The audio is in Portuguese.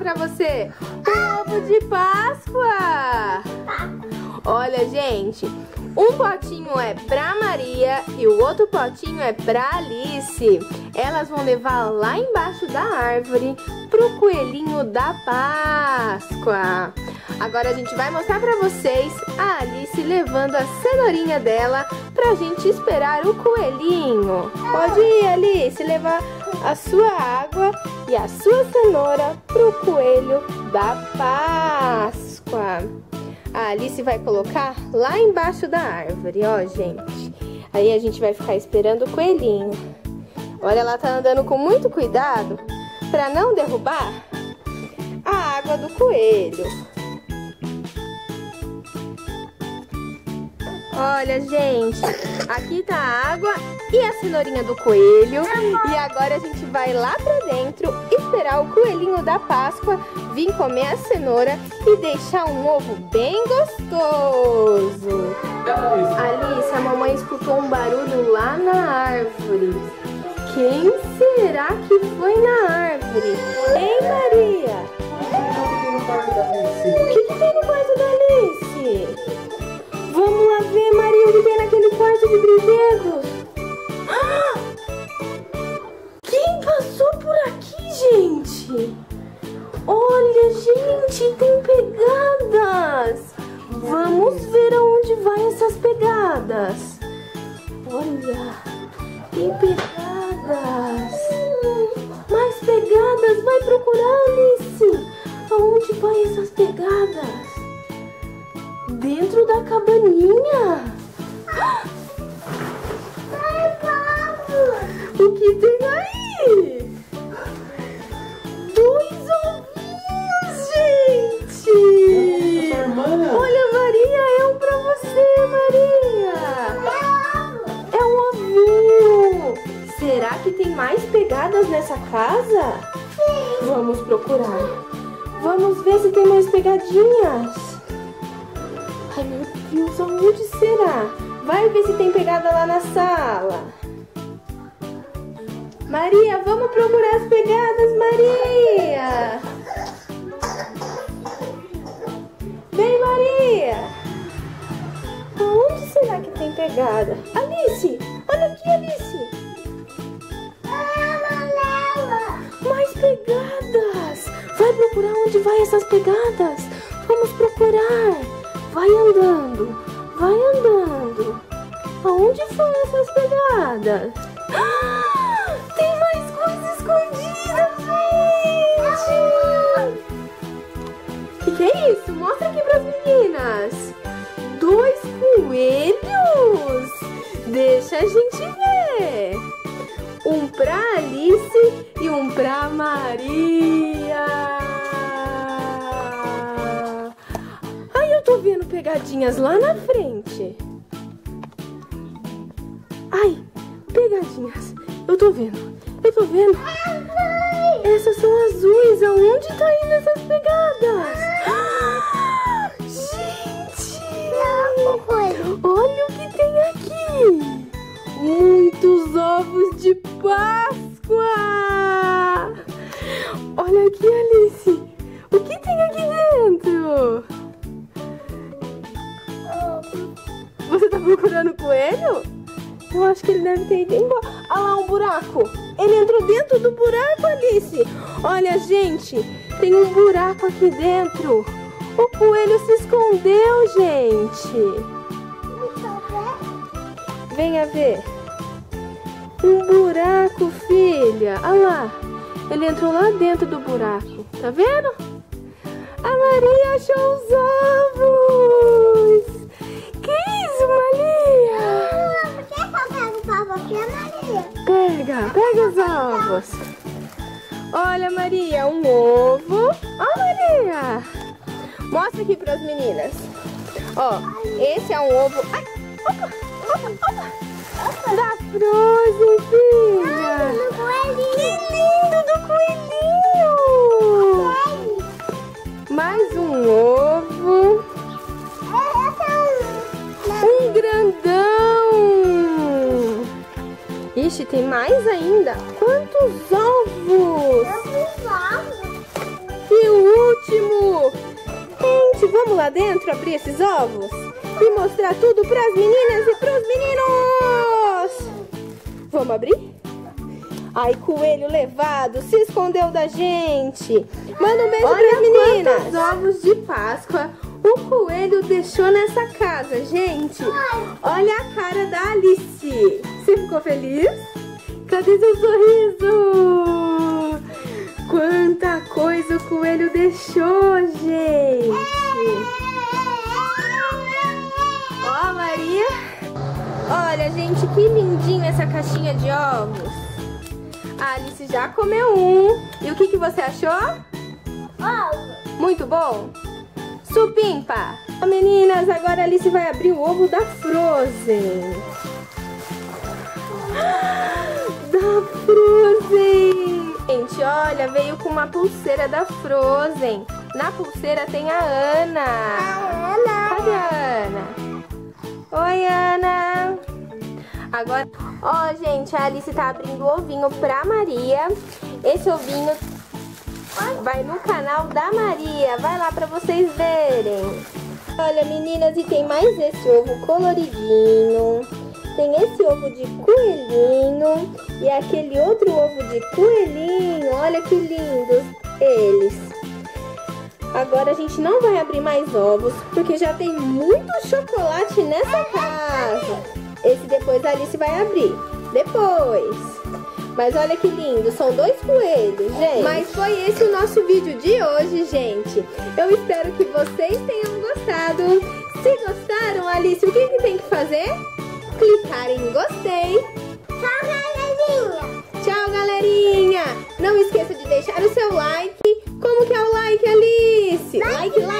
pra você um ovo de Páscoa. Olha, gente, um potinho é pra Maria e o outro potinho é pra Alice. Elas vão levar lá embaixo da árvore pro coelhinho da Páscoa. Agora a gente vai mostrar pra vocês a Alice levando a cenourinha dela pra gente esperar o coelhinho. Pode ir, Alice, levar a sua água e a sua cenoura pro coelho da Páscoa. A Alice vai colocar lá embaixo da árvore, ó, gente. Aí a gente vai ficar esperando o coelhinho. Olha, ela tá andando com muito cuidado pra não derrubar a água do coelho. Olha, gente, aqui tá a água e a cenourinha do coelho. E agora a gente vai lá pra dentro esperar o coelhinho da Páscoa vir comer a cenoura e deixar um ovo bem gostoso. Alice, a mamãe escutou um barulho lá na árvore. Quem será que foi na árvore? Hein, Maria? O que tem no quarto da Alice? Vamos lá ver, Maria, o que tem naquele quarto de brinquedos. Ah! Quem passou por aqui, gente? Olha, gente, tem pegadas. Vamos ver aonde vai essas pegadas. Olha, tem pegadas. Mais pegadas, vai procurar, Alice. Aonde vai essas pegadas? Dentro da cabaninha? O que tem aí? 2 ovinhos, gente! Olha, Maria, é um pra você, Maria! É um ovinho! Será que tem mais pegadas nessa casa? Sim! Vamos procurar. Vamos ver se tem mais pegadinhas. Ai, meu Deus, aonde será? Vai ver se tem pegada lá na sala. Maria, vamos procurar as pegadas, Maria. Vem, Maria. Aonde será que tem pegada? Alice, olha aqui, Alice. Mais pegadas. Vai procurar onde vai essas pegadas. Vamos procurar. Vai andando, vai andando. Aonde foram essas pegadas? Ah, tem mais coisas escondidas, gente! Que é isso? Mostra aqui pras meninas. 2 coelhos. Deixa a gente ver. Um pra Alice e um pra Maria. Eu tô vendo pegadinhas lá na frente. Ai, pegadinhas. Eu tô vendo. Essas são azuis. Aonde tá indo essas pegadas? Gente! Olha o que tem aqui. Muitos ovos de Páscoa. Olha aqui, Alice. O que tem aqui dentro? Você tá procurando o coelho? Eu acho que ele deve ter ido embora. Olha lá um buraco. Ele entrou dentro do buraco, Alice. Olha, gente, tem um buraco aqui dentro. O coelho se escondeu, gente. Venha ver. Um buraco, filha. Olha lá. Ele entrou lá dentro do buraco. Tá vendo? A Maria achou os ovos. Que isso, Maria? Por que eu pego o ovo aqui, Maria? Pega os ovos. Olha, Maria, um ovo. Ó, Maria. Mostra aqui para as meninas. Ó, esse é um ovo. Ai, opa. Da Frozen, filha. Do coelhinho. Que lindo, do coelhinho. Mais um ovo. Um grandão. Ixi, tem mais ainda. Quantos ovos? E o último. Gente, vamos lá dentro abrir esses ovos e mostrar tudo para as meninas e para os meninos. Vamos abrir? Ai, coelho levado, se escondeu da gente. Manda um beijo para as meninas. Quantos ovos de Páscoa o coelho deixou nessa casa, gente. Olha a cara da Alice. Você ficou feliz? Cadê seu sorriso? Quanta coisa o coelho deixou, gente. Ó, Maria. Olha, gente, que lindinho essa caixinha de ovos. A Alice já comeu um. E o que você achou? Ovo. Muito bom? Supimpa! Meninas, agora a Alice vai abrir o ovo da Frozen. Da Frozen! Gente, olha, veio com uma pulseira da Frozen. Na pulseira tem a Ana. Cadê a Ana? Oi, Ana! Agora, ó, gente, a Alice tá abrindo o ovinho pra Maria. Esse ovinho vai no canal da Maria. Vai lá pra vocês verem. Olha, meninas, e tem mais esse ovo coloridinho. Tem esse ovo de coelhinho. E aquele outro ovo de coelhinho. Olha que lindos eles. Agora a gente não vai abrir mais ovos, porque já tem muito chocolate nessa casa. Esse depois a Alice vai abrir. Depois. Mas olha que lindo, são 2 coelhos, gente. Mas foi esse o nosso vídeo de hoje, gente. Eu espero que vocês tenham gostado. Se gostaram, Alice, o que tem que fazer? Clicar em gostei. Tchau, galerinha. Tchau, galerinha. Não esqueça de deixar o seu like. Como que é o like, Alice? Like.